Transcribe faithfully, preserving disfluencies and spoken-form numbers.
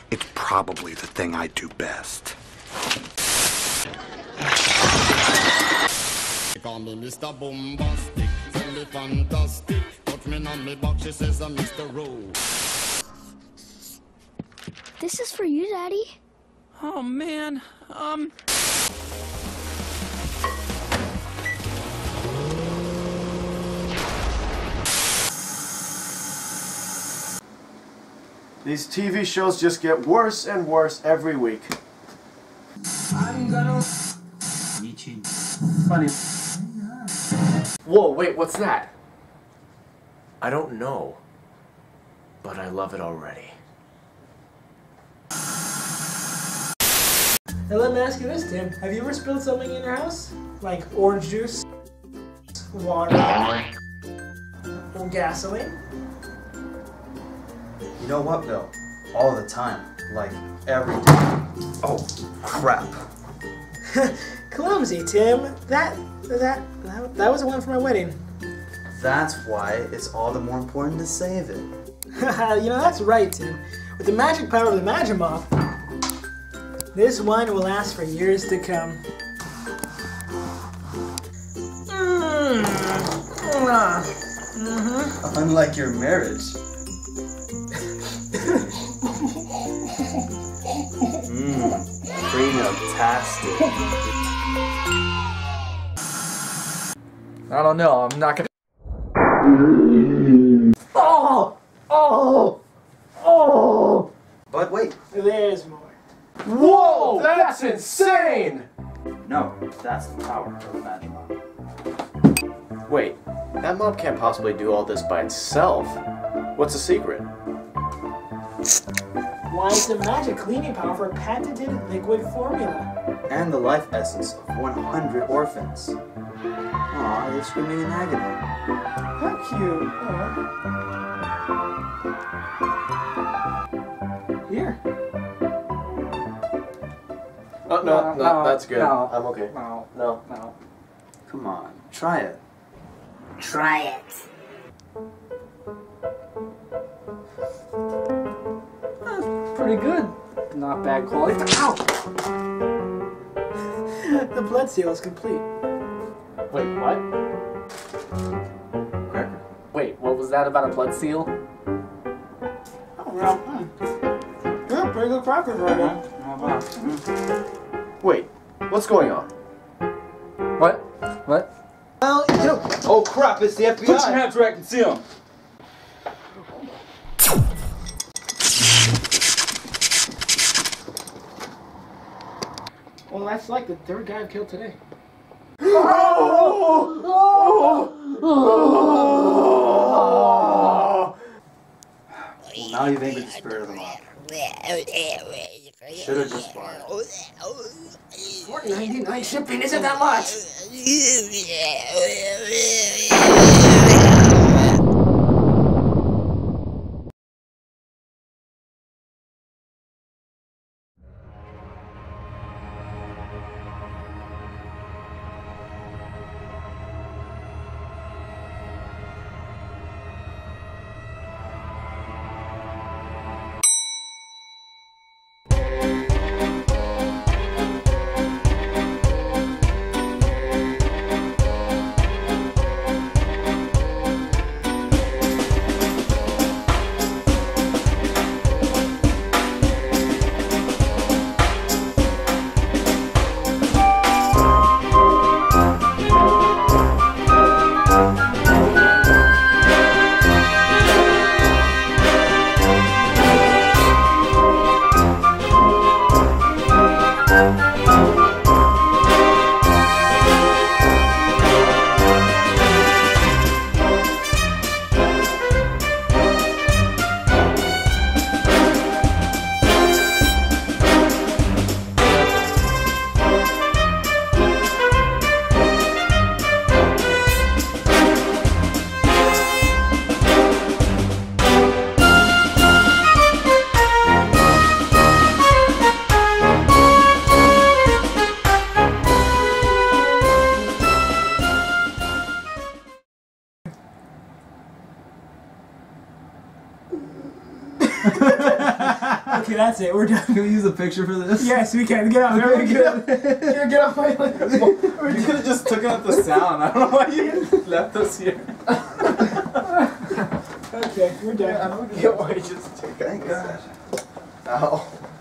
It's probably the thing I do best. Call me Mister Bombastic, tell me fantastic. Touch me on me back, she says I'm Mister Rose. This is for you, Daddy. Oh man, um... These T V shows just get worse and worse every week. I'm gonna... Funny. Whoa, wait, what's that? I don't know, but I love it already. Now let me ask you this, Tim. Have you ever spilled something in your house? Like orange juice, water, or gasoline? You know what, Bill? All the time. Like, every day. Oh, crap. Clumsy, Tim. That, that, that, that was the one for my wedding. That's why it's all the more important to save it. You know, that's right, Tim. With the magic power of the Magimop, this wine will last for years to come. Mm. Mm-hmm. Unlike your marriage. Mmm, freedom-tastic. I don't know, I'm not gonna... Oh! Oh! Oh! But wait. There's more. Whoa, that's insane! No, that's the power of the Magimop. Wait, that mop can't possibly do all this by itself. What's the secret? Why, it's the magic cleaning power for a patented liquid formula. And the life essence of one hundred orphans. Aw, they're screaming in agony. How cute. Aww. Here. Oh, no, no, no, that's good. no, I'm okay. No, No. no. Come on, try it. Try it. Pretty good. Not bad quality. Ow! The blood seal is complete. Wait, what? Cracker. Wait, what was that about a blood seal? Oh, well, hmm. Yeah, pretty good crackers right now. Wait, what's going on? What? What? Well, you know... Oh crap, it's the F B I! Put your hands where I can see them! Well, that's like the third guy I've killed today. Well, now you've angered the spirit of the mob. Should have just bought it. four ninety-nine shipping isn't that much! Okay, that's it. We're done. Can we use a picture for this? Yes, we can. Get out. Okay, Get out. Here, get off my lap. You could have just taken out the sound. I don't know why you left us here. Okay, we're done. I don't get why you just took it. Thank God. Ow.